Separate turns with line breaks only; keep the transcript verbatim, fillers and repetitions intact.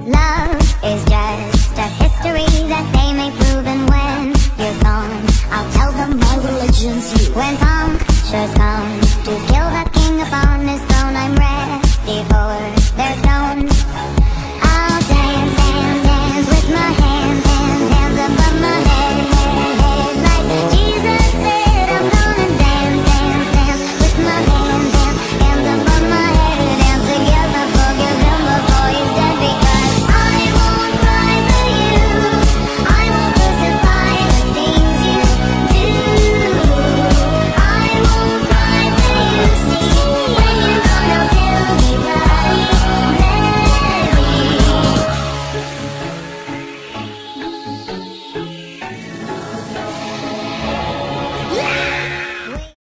Love is just a history that they may prove, and when you're gone, I'll tell them my religion's you. When punctures come